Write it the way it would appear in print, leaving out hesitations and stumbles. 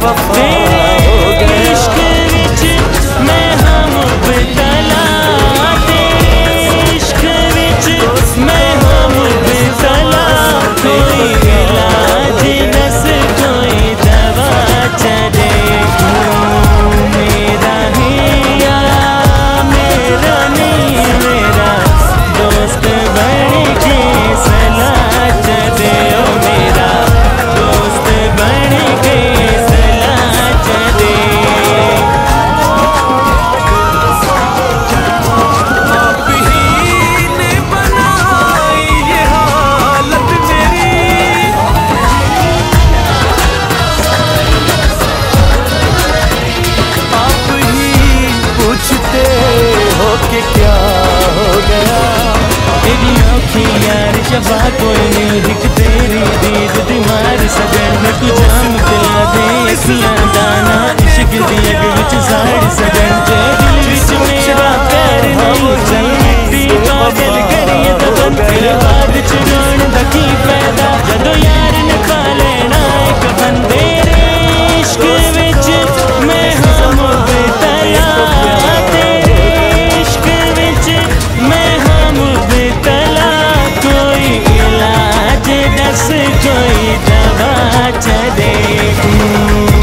बेवफा हो गया। इश्क विच मैं हम बेतला, तेरे इश्क विच मैं हम बेतला। कोई इलाज दस कोई दवा चले, मेरा हिया मेरा नहीं मेरा दोस्त बन के सलाह चले, ओ मेरा दोस्त बन के सलाह चले। आप ही ने बनाई ये हालत मेरी, आप ही पूछते हो कि क्या हो गया। तेरी आँखें यार शबा कोई नहीं दिख, तेरी दीद दीवार सजन में तू जाम दिला दे। अखियां दाना इश्क दी अग विच साड़ सजन, जे दिल विच मेरा प्यार नहीं चल मिट्टी पागल करिए दफन, तेरे बाद च रोण दा की फायदा जदों यार ने पा लेना एक बंदे। तेरे इश्क विच मैं हम बेतला, तेरे इश्क विच मैं हम बेतला। कोई इलाज दस कोई दवा चले।